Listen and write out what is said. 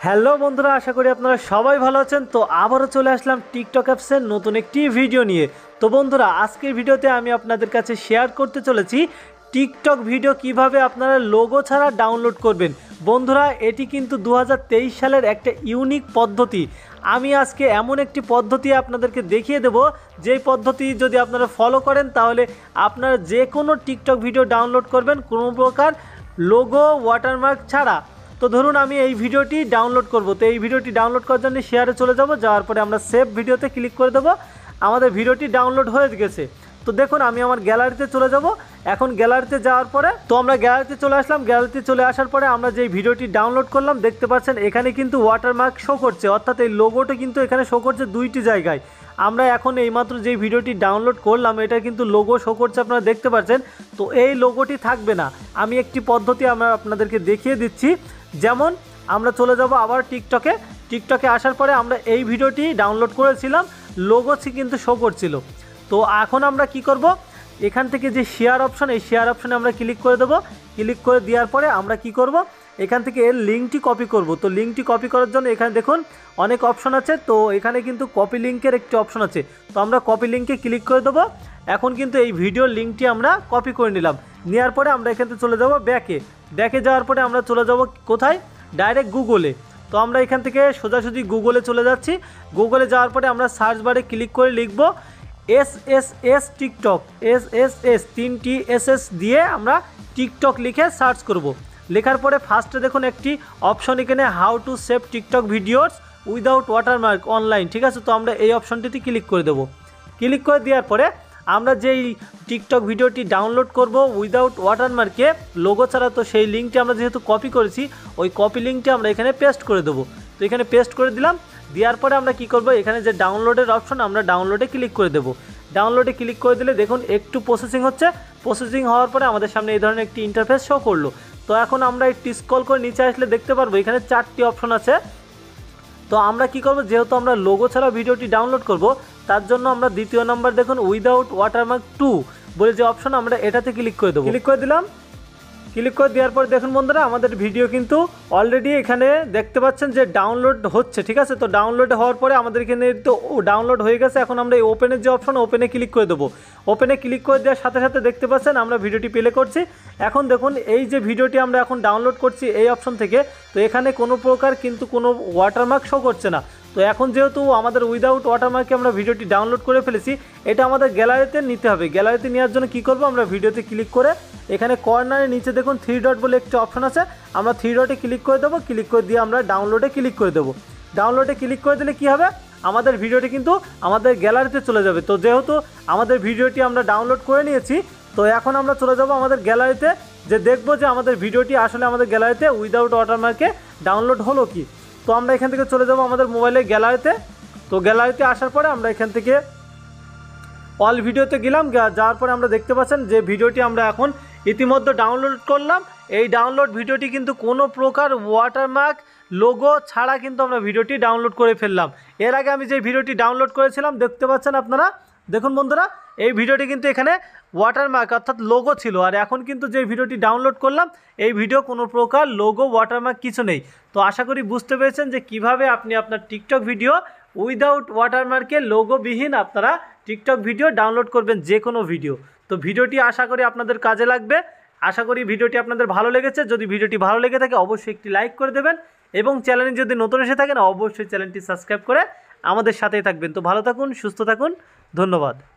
Hello বন্ধুরা, আশা করি আপনারা সবাই ভালো আছেন। তো আবারও চলে আসলাম টিকটক অ্যাপসের নতুন একটি ভিডিও নিয়ে। তো বন্ধুরা, আজকের ভিডিওতে আমি আপনাদের কাছে শেয়ার করতে চলেছি টিকটক ভিডিও কিভাবে আপনারা লোগো ছাড়া ডাউনলোড করবেন। বন্ধুরা, এটি কিন্তু 2023 সালের একটা ইউনিক পদ্ধতি। আমি আজকে এমন একটি পদ্ধতি আপনাদেরকে দেখিয়ে দেব, যেই পদ্ধতি যদি আপনারা ফলো করেন তাহলে আপনারা যে কোনো টিকটক ভিডিও ডাউনলোড করবেন কোনো প্রকার লোগো ওয়াটারমার্ক ছাড়া। তো ধরুন আমি এই ভিডিওটি ডাউনলোড করব, তো এই ভিডিওটি ডাউনলোড করার জন্য শেয়ারে চলে যাব। যাওয়ার পরে আমরা সেভ ভিডিওতে ক্লিক করে দেবো। আমাদের ভিডিওটি ডাউনলোড হয়ে গেছে। তো দেখুন আমি আমার গ্যালারিতে চলে যাব। এখন গ্যালারিতে যাওয়ার পরে তো আমরা গ্যালারিতে চলে আসলাম। গ্যালারিতে চলে আসার পরে আমরা যেই ভিডিওটি ডাউনলোড করলাম দেখতে পাচ্ছেন এখানে কিন্তু ওয়াটারমার্ক শো করছে, অর্থাৎ এই লোগোটা কিন্তু এখানে শো করছে দুইটি জায়গায়। আমরা এখন এইমাত্র যেই ভিডিওটি ডাউনলোড করলাম এটা কিন্তু লোগো শো করছে, আপনারা দেখতে পাচ্ছেন। তো এই লোগোটি থাকবে না। আমি একটি পদ্ধতি আপনাদেরকে দেখিয়ে দিচ্ছি। যেমন আমরা চলে যাব আবার টিকটকে আসার পরে আমরা এই ভিডিওটি ডাউনলোড করেছিলাম, লোগোটি কিন্তু শো করছিল। তো এখন আমরা কি করব, এখান থেকে যে শেয়ার অপশন, এই শেয়ার অপশনে আমরা ক্লিক করে দেবো। ক্লিক করে দেওয়ার পরে আমরা কি করব, এখান থেকে এর লিঙ্কটি কপি করব। তো লিঙ্কটি কপি করার জন্য এখানে দেখুন অনেক অপশন আছে। তো এখানে কিন্তু কপি লিঙ্কের একটি অপশন আছে। তো আমরা কপি লিঙ্কে ক্লিক করে দেবো। এখন কিন্তু এই ভিডিওর লিঙ্কটি আমরা কপি করে নিলাম। নেওয়ার পরে আমরা এখান থেকে চলে যাব ব্যাকে যাওয়ার পরে আমরা চলে যাব কোথায়, ডাইরেক্ট গুগলে। তো আমরা এখান থেকে সোজাসুজি গুগলে চলে যাচ্ছি। গুগলে যাওয়ার পরে আমরা সার্চ বারে ক্লিক করে লিখব SSS টিকটক, SSS 3টি SS দিয়ে আমরা টিকটক লিখে সার্চ করব। লেখার পরে ফার্স্টে দেখুন একটি অপশন এখানে, how to save TikTok videos without watermark online, ঠিক আছে। তো আমরা এই অপশনটিতে ক্লিক করে দেব। ক্লিক করে দেওয়ার পরে আমরা যেই টিকটক ভিডিওটি ডাউনলোড করব উইদাউট ওয়াটারমার্কে লোগো ছাড়া, তো সেই লিঙ্কটি আমরা যেহেতু কপি করেছি ওই কপি লিঙ্কটি আমরা এখানে পেস্ট করে দেবো। তো এখানে পেস্ট করে দিলাম। দেওয়ার পরে আমরা কি করব, এখানে যে ডাউনলোডের অপশন আমরা ডাউনলোডে ক্লিক করে দেব। ডাউনলোডে ক্লিক করে দিলে দেখুন একটু প্রসেসিং হচ্ছে। প্রসেসিং হওয়ার পরে আমাদের সামনে এই ধরনের একটি ইন্টারফেস শো করলো। তো এখন আমরা একটু স্ক্রল করে নিচে আসলে দেখতে পারবো এখানে 4টি অপশন আছে। তো আমরা কি করব, যেহেতু আমরা লোগো ছাড়া ভিডিওটি ডাউনলোড করব তার জন্য আমরা দ্বিতীয় নাম্বার দেখুন উইদাউট ওয়াটারমার্ক 2 বলে যে অপশন, আমরা এটাতে ক্লিক করে দেবো। ক্লিক করে দিলাম। ক্লিক করে দেওয়ার পর দেখুন বন্ধুরা আমাদের ভিডিও কিন্তু অলরেডি এখানে দেখতে পাচ্ছেন যে ডাউনলোড হচ্ছে, ঠিক আছে। তো ডাউনলোড হওয়ার পরে আমাদের এখানে তো ডাউনলোড হয়ে গেছে। এখন আমরা এই ওপেনের যে অপশন, ওপেনে ক্লিক করে দেবো। ওপেনে ক্লিক করে দেওয়ার সাথে সাথে দেখতে পাচ্ছেন আমরা ভিডিওটি প্লে করছি। এখন দেখুন এই যে ভিডিওটি আমরা এখন ডাউনলোড করছি এই অপশন থেকে, তো এখানে কোনো প্রকার কিন্তু কোনো ওয়াটারমার্ক শো করছে না। তো এখন যেহেতু আমাদের উইদাউট ওয়াটারমার্কে আমরা ভিডিওটি ডাউনলোড করে ফেলেছি, এটা আমাদের গ্যালারিতে নিতে হবে। গ্যালারিতে নেওয়ার জন্য কি করব, আমরা ভিডিওতে ক্লিক করে এখানে কর্নারে নিচে দেখুন 3 ডট বলে একটি অপশন আছে, আমরা 3 ডটে ক্লিক করে দেবো। ক্লিক করে দিয়ে আমরা ডাউনলোডে ক্লিক করে দেবো। ডাউনলোডে ক্লিক করে দিলে কি হবে, আমাদের ভিডিওটি কিন্তু আমাদের গ্যালারিতে চলে যাবে। তো যেহেতু আমাদের ভিডিওটি আমরা ডাউনলোড করে নিয়েছি, তো এখন আমরা চলে যাব আমাদের গ্যালারিতে, যে দেখব যে আমাদের ভিডিওটি আসলে আমাদের গ্যালারিতে উইদাউট ওয়াটারমার্কে ডাউনলোড হলো কি। তো আমরা এখান থেকে চলে যাব আমাদের মোবাইলের গ্যালারিতে। তো গ্যালারিতে আসার পরে আমরা এখান থেকে অল ভিডিওতে গেলাম। যাওয়ার পরে আমরা দেখতে পাচ্ছেন যে ভিডিওটি আমরা এখন ইতিমধ্যে ডাউনলোড করলাম। এই ডাউনলোড ভিডিওটি কিন্তু কোনো প্রকার ওয়াটারমার্ক লোগো ছাড়া কিন্তু আমরা ভিডিওটি ডাউনলোড করে ফেললাম। এর আগে আমি যে ভিডিওটি ডাউনলোড করেছিলাম দেখতে পাচ্ছেন আপনারা, দেখুন বন্ধুরা এই ভিডিওটি কিন্তু এখানে ওয়াটারমার্ক অর্থাৎ লোগো ছিল। আর এখন কিন্তু যে ভিডিওটি ডাউনলোড করলাম এই ভিডিও কোনো প্রকার লোগো ওয়াটারমার্ক কিছু নেই। তো আশা করি বুঝতে পেরেছেন যে কিভাবে আপনি আপনার টিকটক ভিডিও উইদাউট ওয়াটারমার্কে লোগোবিহীন আপনারা টিকটক ভিডিও ডাউনলোড করবেন, যে কোনো ভিডিও। তো ভিডিওটি আশা করি আপনাদের কাজে লাগবে। আশা করি ভিডিওটি আপনাদের ভালো লেগেছে। যদি ভিডিওটি ভালো লেগে থাকে অবশ্যই একটি লাইক করে দেবেন এবং চ্যানেলে যদি নতুন এসে থাকেন অবশ্যই চ্যানেলটি সাবস্ক্রাইব করে আমাদের সাথেই থাকবেন। তো ভালো থাকুন, সুস্থ থাকুন, ধন্যবাদ।